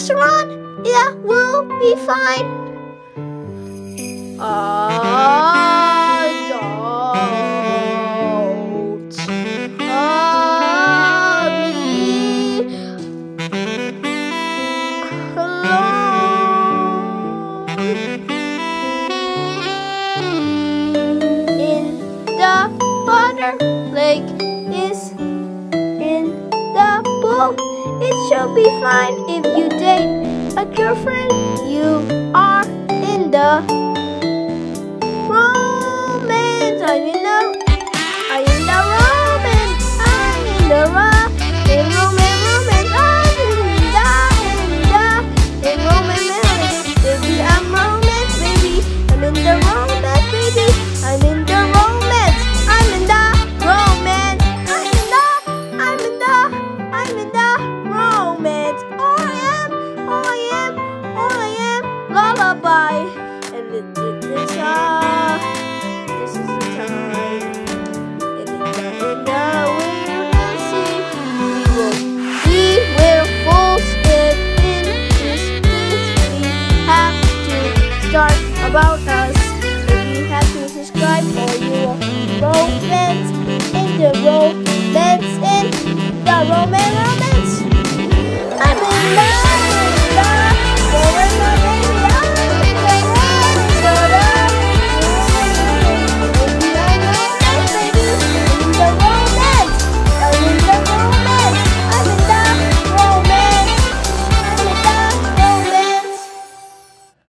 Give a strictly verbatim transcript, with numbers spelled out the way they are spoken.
restaurant? Yeah, we'll be fine. Adult. Ah, me. Alone. In the water, lake is in the pool. It should be fine if you date a girlfriend. You are in the romance. I'm in the, I'm in the romance. I'm in the ro- in romance, romance. I'm in the, in the, in romance, romance. Baby, I'm romance, baby. I'm in the romance, baby. I'm in the romance. I'm in the romance. I'm in the, I'm in the, I'm in the romance. All I am, all I am, all I am, lullaby. And it, it, this, uh, this is the time. And in the, in the we'll see. We will be where fools live in this place. We have to start about us. If you have to subscribe or you will romance in the romance in the romance romance. I'm in love.